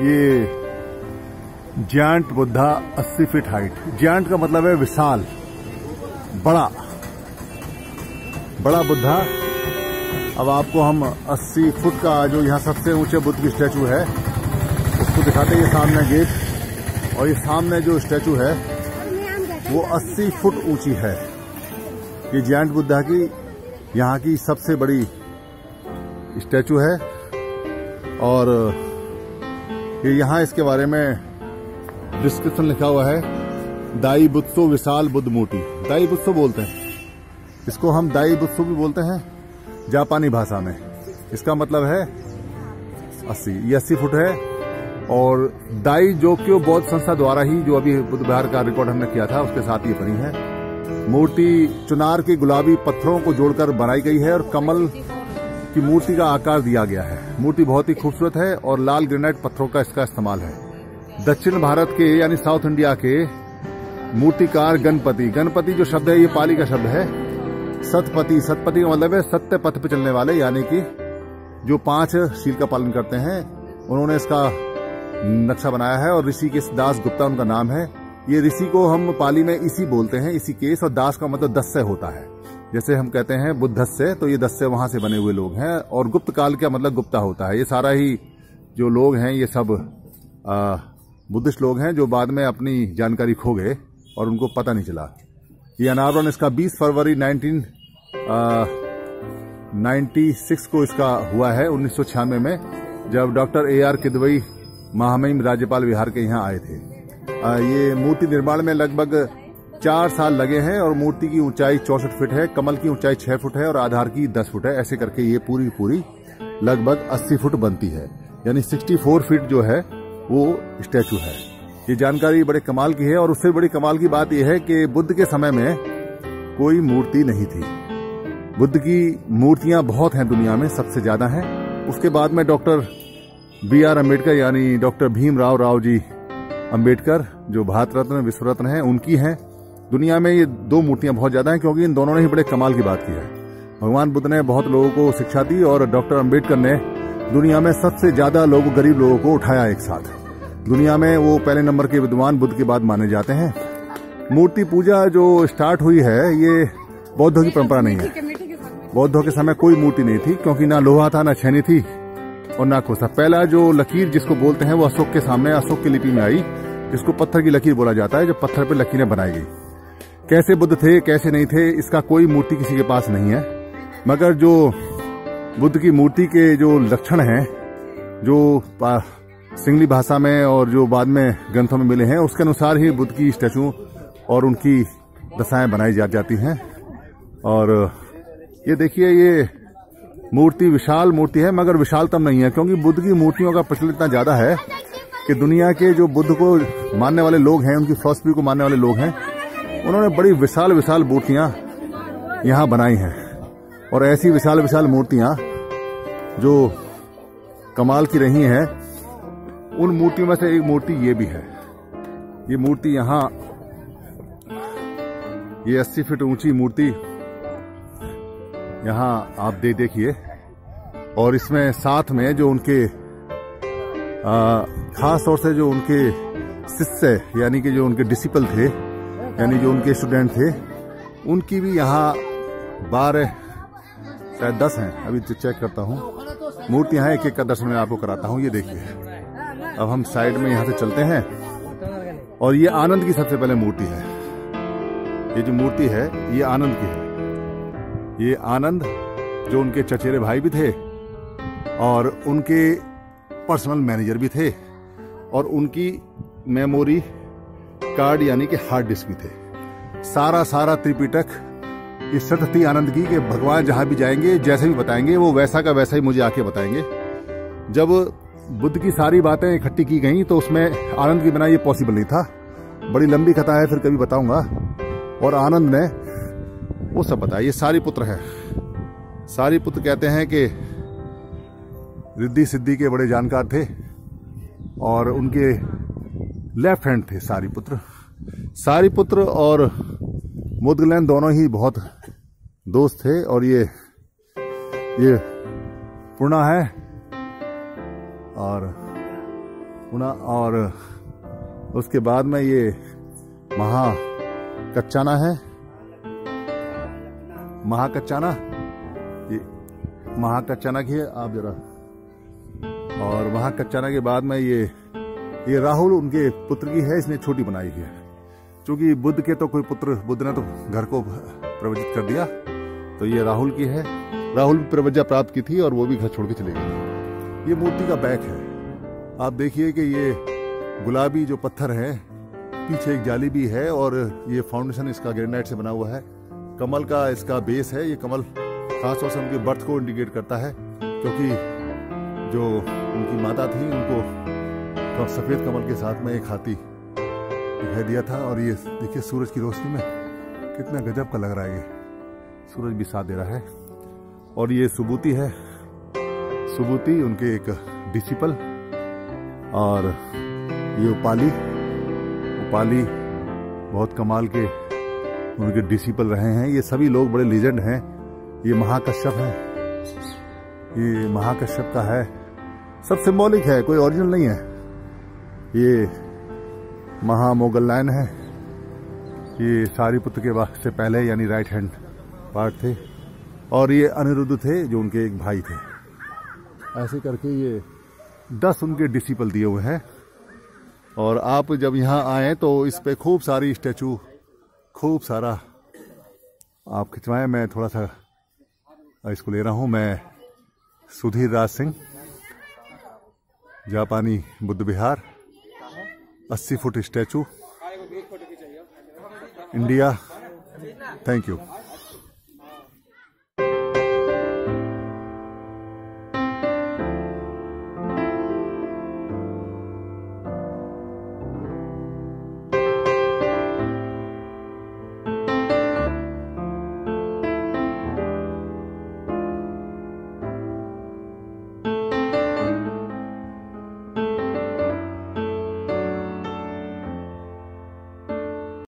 ये giant Buddha 80 feet height. Giant का मतलब है विशाल, बड़ा बुद्धा। अब आपको हम 80 फुट का जो यहाँ सबसे ऊंचे बुद्ध की स्टैचू है उसको दिखाते हैं। ये सामने गेट और ये सामने जो स्टैचू है वो 80 फुट ऊंची है। ये जायंट बुद्धा की यहाँ की सबसे बड़ी स्टैचू है। और ये यहाँ इसके बारे में डिस्क्रिप्शन लिखा हुआ है, दाई बुत्सो विशाल बुद्ध मूर्ति। दाई बुत्सो बोलते हैं इसको, हम दाई बुत्सो भी बोलते हैं जापानी भाषा में। इसका मतलब है 80। ये 80 फुट है। और दाई जोक्यो बौद्ध संस्था द्वारा ही जो अभी बुद्ध विहार का रिकॉर्ड हमने किया था उसके साथ ये बनी है। मूर्ति चुनार के गुलाबी पत्थरों को जोड़कर बनाई गई है और कमल की मूर्ति का आकार दिया गया है। मूर्ति बहुत ही खूबसूरत है और लाल ग्रेनाइट पत्थरों का इसका इस्तेमाल है। दक्षिण भारत के यानी साउथ इंडिया के मूर्तिकार गणपति जो शब्द है ये पाली का शब्द है। सतपति का मतलब है सत्य पथ पे चलने वाले, यानी कि जो 5 शील का पालन करते हैं, उन्होंने इसका नक्शा बनाया है। और ऋषिकेश दास गुप्ता उनका नाम है। ये ऋषि को हम पाली में इसी बोलते हैं, इसी केस। और दास का मतलब दस्य होता है, जैसे हम कहते हैं बुद्धस्य, तो ये दस्य वहां से बने हुए लोग हैं। और गुप्त काल का मतलब गुप्ता होता है। ये सारा ही जो लोग हैं ये सब बुद्धिस्ट लोग हैं जो बाद में अपनी जानकारी खो गए और उनको पता नहीं चला। ये अनावरण इसका 20 फरवरी 1996 को इसका हुआ है, 1996 में, जब डॉक्टर AR किदवई महामहिम राज्यपाल बिहार के यहाँ आए थे। ये मूर्ति निर्माण में लगभग 4 साल लगे हैं। और मूर्ति की ऊंचाई 64 फीट है, कमल की ऊंचाई 6 फुट है और आधार की 10 फुट है। ऐसे करके ये पूरी लगभग 80 फुट बनती है, यानी 64 फीट जो है वो स्टैचू है। ये जानकारी बड़े कमाल की है। और उससे बड़ी कमाल की बात यह है कि बुद्ध के समय में कोई मूर्ति नहीं थी। बुद्ध की मूर्तियां बहुत हैं दुनिया में, सबसे ज्यादा हैं। उसके बाद में डॉक्टर BR अम्बेडकर यानी डॉक्टर भीमराव रावजी अम्बेडकर जो भारत रत्न विश्व रत्न हैं, उनकी हैं। दुनिया में ये 2 मूर्तियां बहुत ज्यादा हैं क्योंकि इन दोनों ने ही बड़े कमाल की बात की है। भगवान बुद्ध ने बहुत लोगों को शिक्षा दी और डॉक्टर अम्बेडकर ने दुनिया में सबसे ज्यादा गरीब लोगों को उठाया एक साथ। दुनिया में वो पहले नंबर के विद्वान बुद्ध के बाद माने जाते हैं। मूर्ति पूजा जो स्टार्ट हुई है ये बौद्धों की परंपरा नहीं है। बौद्धों के समय कोई मूर्ति नहीं थी क्योंकि ना लोहा था, ना छेनी थी और ना कोसा। पहला जो लकीर जिसको बोलते हैं वो अशोक के सामने, अशोक की लिपि में आई, जिसको पत्थर की लकीर बोला जाता है, जो पत्थर पे लकीरें बनाई गई। कैसे बुद्ध थे कैसे नहीं थे इसका कोई मूर्ति किसी के पास नहीं है। मगर जो बुद्ध की मूर्ति के जो लक्षण हैं, जो सिंगली भाषा में और जो बाद में ग्रंथों में मिले हैं, उसके अनुसार ही बुद्ध की स्टैचू और उनकी दशाएं बनाई जाती हैं। और ये देखिए, ये मूर्ति विशाल मूर्ति है, मगर विशालतम नहीं है क्योंकि बुद्ध की मूर्तियों का प्रचलन इतना ज्यादा है कि दुनिया के जो बुद्ध को मानने वाले लोग हैं, उनकी फिलॉसफी को मानने वाले लोग हैं, उन्होंने बड़ी विशाल मूर्तियां यहाँ बनाई हैं। और ऐसी विशाल मूर्तियां जो कमाल की रही हैं, उन मूर्तियों में से एक मूर्ति ये भी है। ये मूर्ति यहाँ, ये 80 फीट ऊंची मूर्ति यहाँ आप देखिए। और इसमें साथ में जो उनके खास तौर से जो उनके शिष्य यानी कि जो उनके डिसिपल थे, यानी जो उनके स्टूडेंट थे, उनकी भी यहाँ 12 शायद 10 हैं, अभी चेक करता हूँ। मूर्ति यहाँ एक का दर्शन मैं आपको कराता हूँ। ये देखिए, अब हम साइड में यहाँ से चलते हैं। और ये आनंद की सबसे पहले मूर्ति है। ये जो मूर्ति है ये आनंद की है। ये आनंद जो उनके चचेरे भाई भी थे और उनके पर्सनल मैनेजर भी थे और उनकी मेमोरी कार्ड यानी कि हार्ड डिस्क भी थे। सारा त्रिपिटक इस सत्य थी आनंद की कि भगवान जहां भी जाएंगे, जैसे भी बताएंगे, वो वैसा का वैसा ही मुझे आके बताएंगे। जब बुद्ध की सारी बातें इकट्ठी की गई तो उसमें आनंद के बिना ये पॉसिबल नहीं था। बड़ी लंबी कथा है, फिर कभी बताऊंगा। और आनंद ने वो सब बताया। ये सारीपुत्र है। सारीपुत्र कहते हैं कि रिद्धि सिद्धि के बड़े जानकार थे और उनके लेफ्ट हैंड थे सारीपुत्र और मुद्गलैन दोनों ही बहुत दोस्त थे। और ये पूर्णा है और और उसके बाद में ये महाकच्चाना है, महाकच्चाना, ये महाकच्चाना की है आप जरा। और महाकच्चाना के बाद में ये राहुल उनके पुत्र की है, इसने छोटी बनाई है। क्योंकि बुद्ध के तो कोई पुत्र, बुद्ध ने तो घर को प्रवजित कर दिया, तो ये राहुल की है। राहुल भी प्रवज्ञा प्राप्त की थी और वो भी घर छोड़ के चले गए। ये मूर्ति का बैक है, आप देखिए कि ये गुलाबी जो पत्थर है, पीछे एक जाली भी है और ये फाउंडेशन इसका ग्रेनाइट से बना हुआ है। कमल का इसका बेस है। ये कमल खासतौर से उनके बर्थ को इंडिकेट करता है, क्योंकि जो उनकी माता थी उनको तो सफेद कमल के साथ में एक हाथी दिखाई दिया था। और ये देखिए सूरज की रोशनी में कितना गजब का लग रहा है, ये सूरज भी साथ दे रहा है। और ये सुबूति है, सुबूति उनके एक डिसिपल। और ये उपाली बहुत कमाल के उनके डिसिपल रहे हैं। ये सभी लोग बड़े लीजेंड हैं। ये महाकश्यप है, ये महाकश्यप का है, सब सिंबॉलिक है, कोई ओरिजिनल नहीं है। ये महामोगल्लायन है, ये सारिपुत्र के वक्त से पहले यानी राइट हैंड पार्ट थे। और ये अनिरुद्ध थे जो उनके एक भाई थे। ऐसे करके ये 10 उनके डिसिपल दिए हुए हैं। और आप जब यहाँ आए तो इस पे खूब सारी स्टैचू, खूब सारा आप खिंचवाएं। मैं थोड़ा सा इसको ले रहा हूँ। मैं सुधीर राज सिंह, जापानी Buddh Vihar, 80 foot statue, India. Thank you.